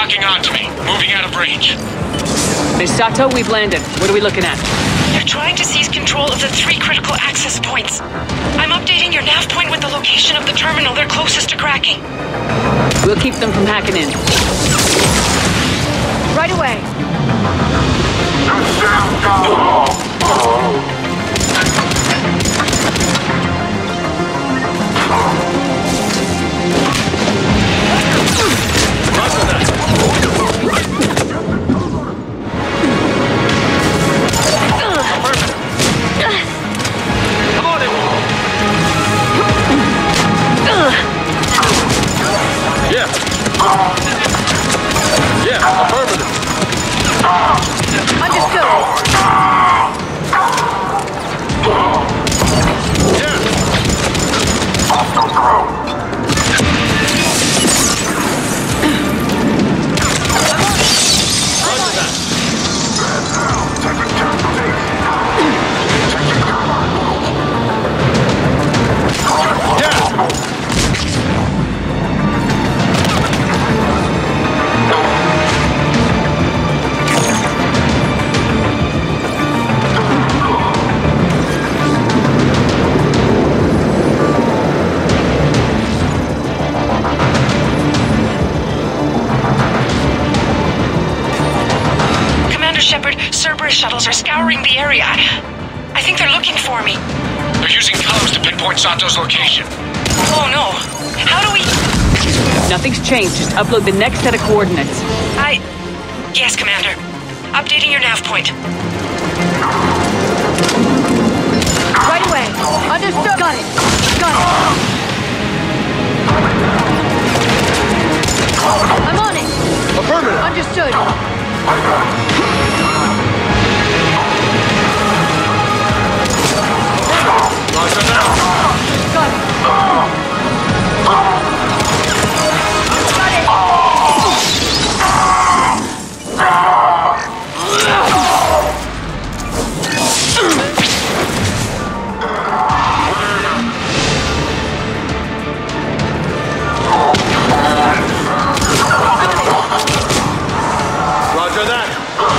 locking onto me. Moving out of range. Misato, we've landed. What are we looking at? They're trying to seize control of the 3 critical access points. I'm updating your nav point with the location of the terminal they're closest to cracking. We'll keep them from hacking in. Right away. Cerberus shuttles are scouring the area. I think they're looking for me. They're using comms to pinpoint Sato's location. Oh no. How do we... Nothing's changed. Just upload the next set of coordinates. Yes, Commander. Updating your nav point. Right away. Understood. Got it. I'm on it. Affirmative. Understood. Roger now. Got it. Roger that.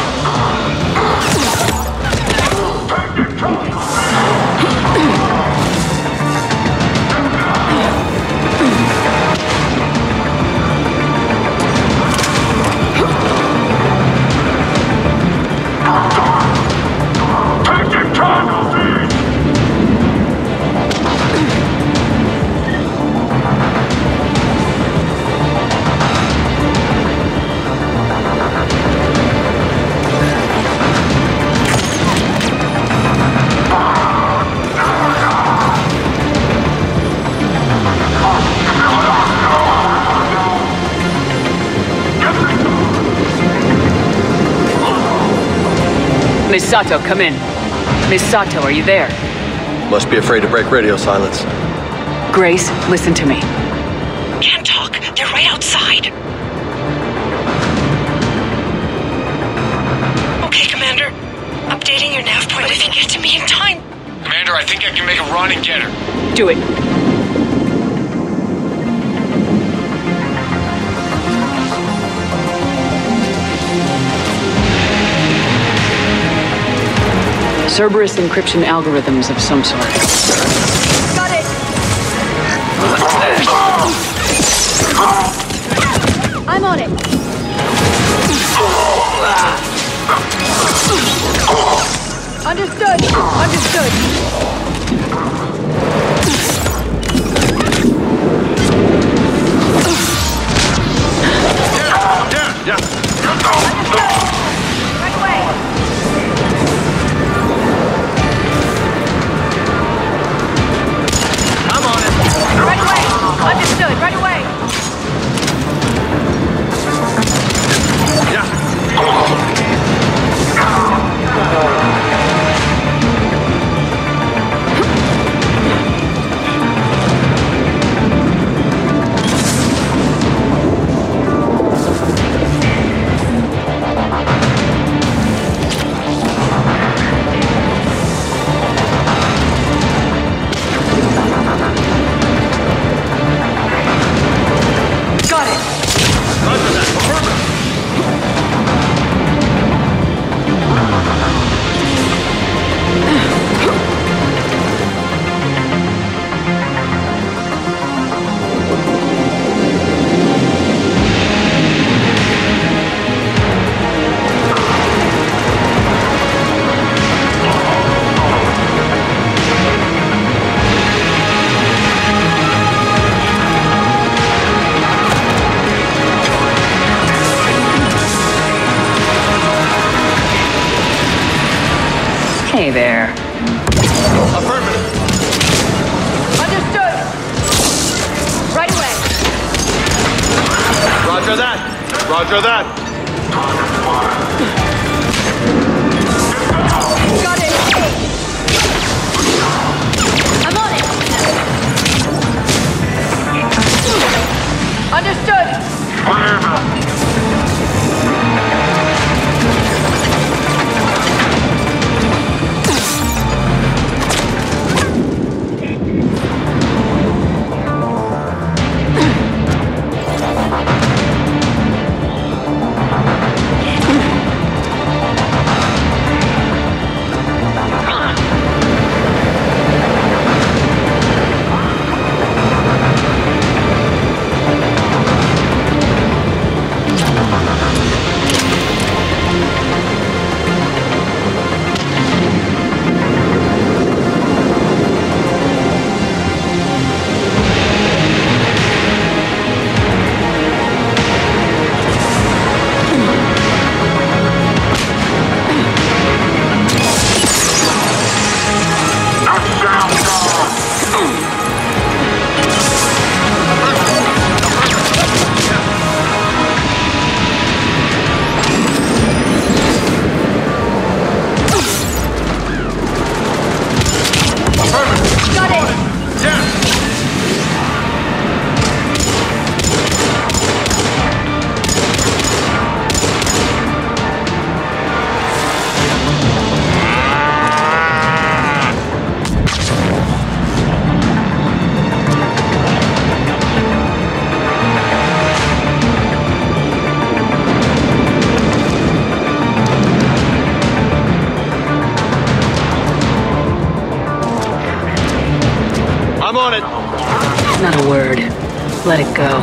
Misato, come in. Misato, are you there? Must be afraid to break radio silence. Grace, listen to me. Can't talk. They're right outside. Okay, Commander. Updating your nav point. If you get to me in time. Commander, I think I can make a run and get her. Do it. Cerberus encryption algorithms of some sort. Got it. I'm on it. Understood. Yeah. Right away. I'm on it. Right away. Understood. Right away. Yeah. Hey there. Affirmative. Understood. Right away. Roger that. Roger that. Got it. I'm on it. Understood. I'm on it. Not a word. Let it go.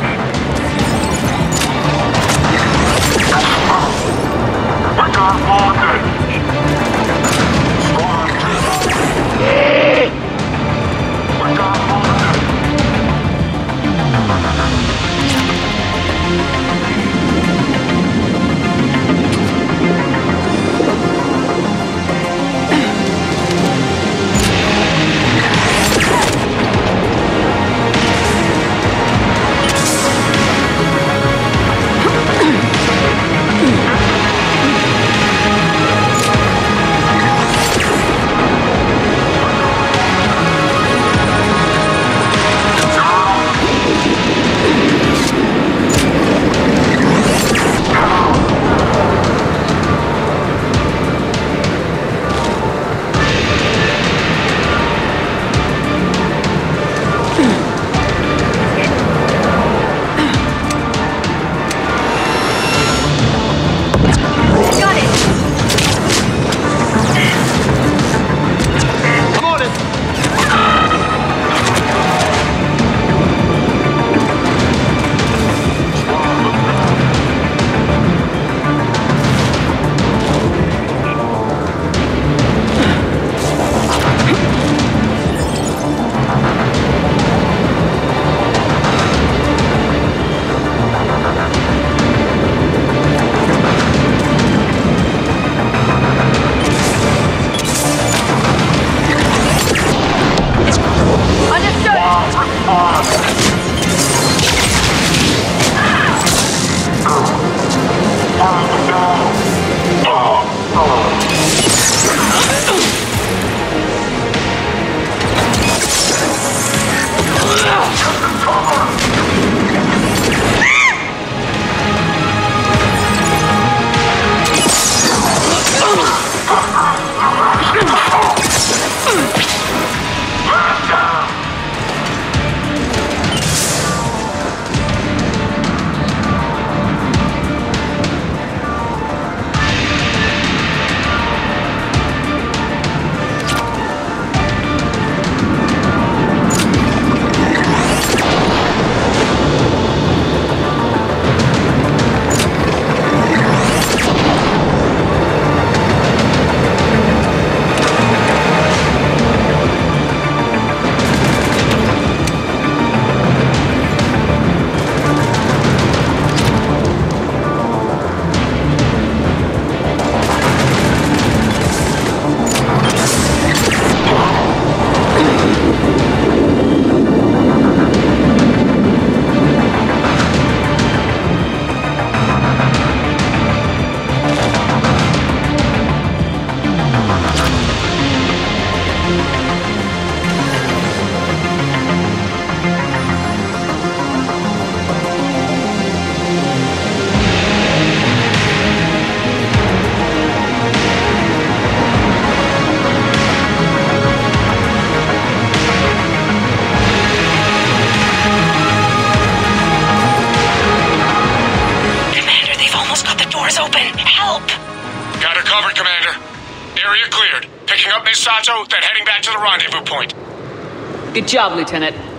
almost got the doors open. Help! Got her covered, Commander. Area cleared. Picking up Miss Sato, then heading back to the rendezvous point. Good job, Lieutenant.